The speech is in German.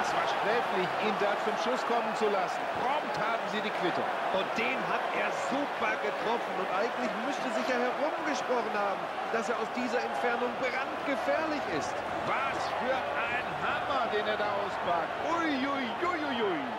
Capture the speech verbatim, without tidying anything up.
Das war sträflich, ihn da zum Schuss kommen zu lassen. Prompt haben sie die Quittung. Und den hat er super getroffen. Und eigentlich müsste sich ja herumgesprochen haben, dass er aus dieser Entfernung brandgefährlich ist. Was für ein Hammer, den er da auspackt. Ui, ui, ui, ui, ui.